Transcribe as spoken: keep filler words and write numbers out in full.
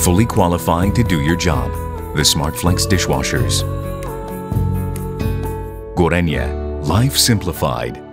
fully qualified to do your job. The SmartFlex Dishwashers. Gorenje, life simplified.